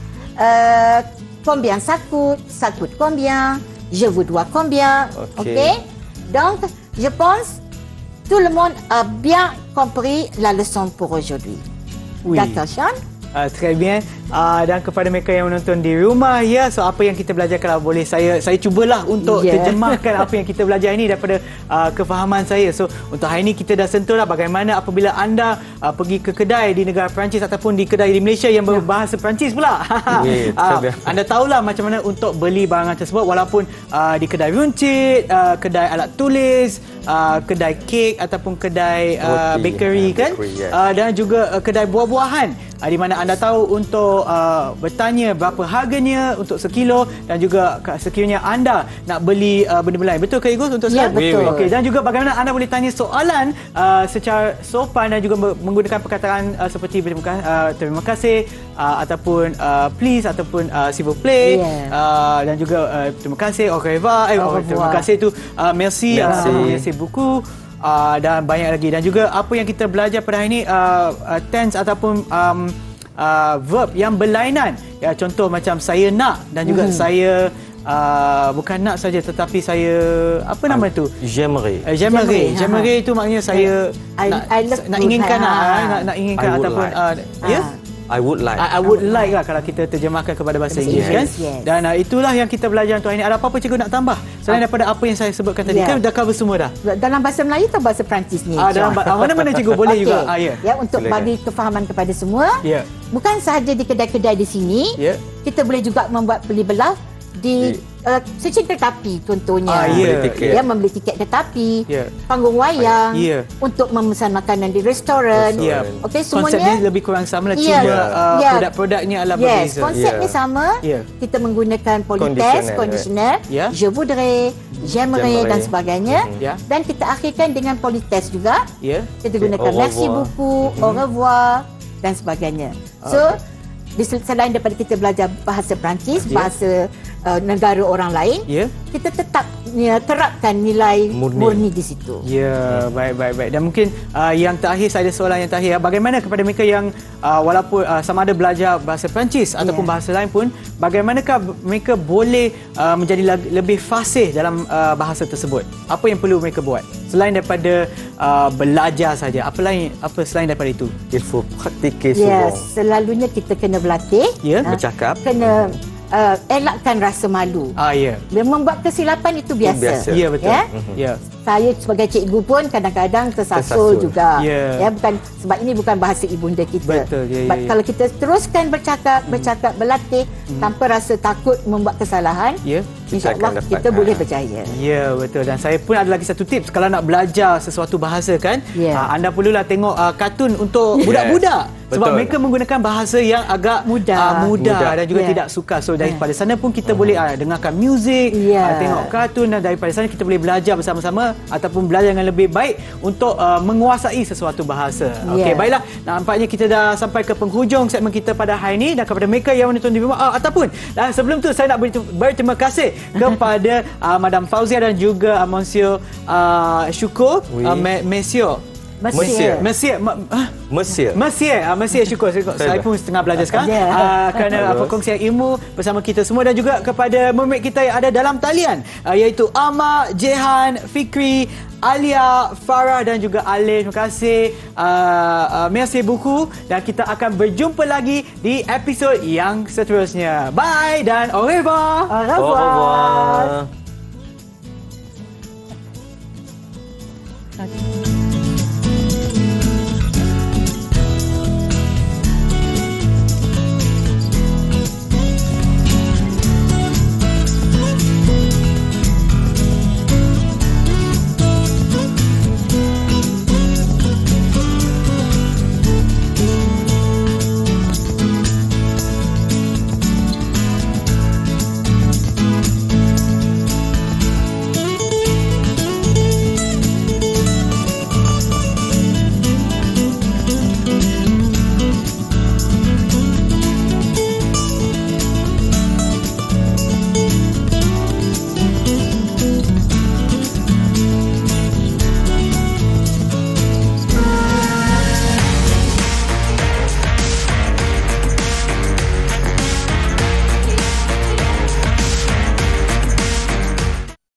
D: euh, combien ça coûte, ça coûte combien, je vous dois combien.
C: Ok.
D: Ok? Donc, je pense tout le monde a bien compris la leçon pour aujourd'hui.
B: Oui.
D: D'accord, Sean?
B: Uh, très bien. Uh, dan kepada mereka yang menonton di rumah, ya, so apa yang kita belajar, kalau boleh saya saya cubalah untuk
D: Yeah.
B: terjemahkan apa yang kita belajar ini daripada uh, kefahaman saya. So untuk hari ini kita dah sentuhlah bagaimana apabila anda uh, pergi ke kedai di negara Perancis ataupun di kedai di Malaysia yang berbahasa Perancis pula.
C: Yeah,
B: uh,
C: très bien.
B: anda tahulah macam mana untuk beli barangan tersebut, walaupun uh, di kedai runcit, uh, kedai alat tulis, uh, kedai kek ataupun kedai uh,
C: Roti,
B: bakery
C: uh,
B: kan,
C: bakery, yeah.
B: uh, dan juga uh, kedai buah-buahan. Uh, di mana anda tahu untuk uh, bertanya berapa harganya untuk sekilo, dan juga sekiranya anda nak beli uh, benda-benda lain. Betul ke Igus untuk
D: Ya,
B: sekarang?
D: betul.
B: Okey, dan juga bagaimana anda boleh tanya soalan uh, secara sopan dan juga menggunakan perkataan uh, seperti terima kasih, uh, terima kasih uh, ataupun uh, please ataupun uh, s'il vous plaît,
D: Yeah.
B: uh, dan juga uh, terima kasih, au revoir, eh,
D: Au
B: oh, terima
D: revoir.
B: kasih tu uh, merci,
C: Merci.
B: uh, merci beaucoup. Uh, dan banyak lagi, dan juga apa yang kita belajar pada hari ini, uh, uh, tense ataupun um, uh, verb yang berlainan, ya, contoh macam saya nak, dan juga
D: Mhm.
B: saya uh, bukan nak saja tetapi saya apa nama tu,
C: J'aimerais.
B: uh, j'aimerais.
D: J'aimerais, ha.
B: J'aimerais itu maknanya saya
D: I-
B: nak,
D: I love
B: nak
D: to,
B: inginkan,
D: ha.
B: ah, nak, nak inginkan
C: I would
B: ataupun
C: like.
B: uh, ya.
D: Ah.
C: I would like.
B: I, I would like lah kalau kita terjemahkan kepada bahasa
D: Bahasa
B: Inggeris, kan?
D: Inggeris, yes.
B: Dan uh, itulah yang kita belajar untuk hari ini. Ada apa-apa cikgu nak tambah selain daripada apa yang saya sebutkan tadi?
D: Ya.
B: Kan dah cover semua dah.
D: Dalam bahasa Melayu atau bahasa Perancis ni?
B: Ah, dalam
D: Sean?
B: ba- ah, mana-mana cikgu boleh
D: Okey.
B: juga. Ah, ya.
D: Ya, untuk
C: Silakan.
D: bagi kefahaman kepada semua,
B: Ya.
D: bukan sahaja di kedai-kedai di sini,
B: Ya.
D: kita boleh juga membuat beli belah di uh, stesen kereta api contohnya.
B: Ah, ya.
C: Membeli tiket.
D: Ya, membeli tiket kereta api,
B: Ya.
D: panggung wayang,
B: Ya.
D: untuk memesan makanan di restoran.
C: Ya.
D: Okey,
B: Konsepnya
D: semuanya.
B: lebih kurang sama lah,
D: Ya.
B: cuma
C: Ya.
B: uh,
D: Ya.
B: produk-produknya adalah
D: Yes,
B: berbeza.
D: konsepnya
C: Ya.
D: sama.
B: Ya.
D: Kita menggunakan politesse,
C: Conditionnel,
D: conditioner,
B: Ya.
D: je voudrais, j'aimerais
C: J'aimerais.
D: dan sebagainya.
B: Ya.
D: Dan kita akhirkan dengan politesse juga.
B: Ya.
D: Kita gunakan
C: au
D: merci
C: revoir.
D: beaucoup, au revoir dan sebagainya. So, di sel- selain daripada kita belajar bahasa Perancis,
B: Ya.
D: bahasa uh, negara orang lain,
B: Ya.
D: kita tetap ya, terapkan nilai
C: Murni.
D: murni di situ.
B: Ya, baik, baik, baik. Dan mungkin uh, yang terakhir, saya ada soalan yang terakhir. Bagaimana kepada mereka yang uh, walaupun uh, sama ada belajar bahasa Perancis ataupun bahasa lain pun, bagaimanakah mereka boleh uh, menjadi lag- lebih fasih dalam uh, bahasa tersebut? Apa yang perlu mereka buat? Selain daripada uh, belajar saja, apa lain, apa selain daripada itu?
C: Il faut pratiquer
D: Ya,
C: souvent.
D: selalunya kita kena berlatih.
B: Ya,
D: Ah,
C: bercakap.
D: Kena uh, elakkan rasa malu.
B: Ah, ya.
D: Dia membuat kesilapan itu biasa.
C: biasa.
B: Ya, betul.
D: Ya?
B: Ya.
D: Saya sebagai cikgu pun kadang-kadang tersasul,
C: Tersasul.
D: juga.
B: Ya.
D: Ya, bukan sebab ini bukan bahasa ibunda kita.
B: Betul, ya, ya,
D: But
B: ya.
D: kalau kita teruskan bercakap, bercakap, berlatih tanpa rasa takut membuat kesalahan,
B: Ya.
C: Kita
D: insya-Allah
C: akan dapat,
D: kita
C: ha.
D: boleh berjaya.
B: Ya, betul. Dan saya pun ada lagi satu tips. Kalau nak belajar sesuatu bahasa, kan,
D: Ya.
B: uh, anda perlulah tengok uh, kartun untuk
C: Yes.
B: budak-budak. Sebab
C: Betul.
B: mereka menggunakan bahasa yang agak
D: Mudah.
B: uh, mudah,
C: Mudah.
B: dan juga
D: Ya.
B: tidak sukar. So daripada sana pun kita boleh uh, dengarkan muzik,
D: Ya.
B: uh, tengok kartun, dan daripada sana kita boleh belajar bersama-sama ataupun belajar dengan lebih baik untuk uh, menguasai sesuatu bahasa. Okey,
D: Ya.
B: baiklah. Nampaknya kita dah sampai ke penghujung segmen kita pada hari ini, dan kepada mereka yang menonton di rumah uh, ataupun dan sebelum tu saya nak ber- berterima kasih kepada uh, Madam Fauzia dan juga uh, Monsieur uh, Syukur,
C: Oui.
B: uh, Me- Monsieur
D: Monsieur.
B: Monsieur ma- ah,
C: Monsieur.
B: Monsieur, uh, Monsieur Syukur. Saya, saya pun setengah belajar sekarang.
D: Ya.
B: Uh, kerana uh,
C: Bagus.
B: perkongsian ilmu bersama kita semua, dan juga kepada mermaid kita yang ada dalam talian, uh, iaitu Ama, Jehan, Fikri, Alia, Farah dan juga Alif. Terima kasih. Uh, uh, merci beaucoup, dan kita akan berjumpa lagi di episod yang seterusnya. Bye dan au revoir.
D: Au
C: Au
D: revoir.
C: revoir.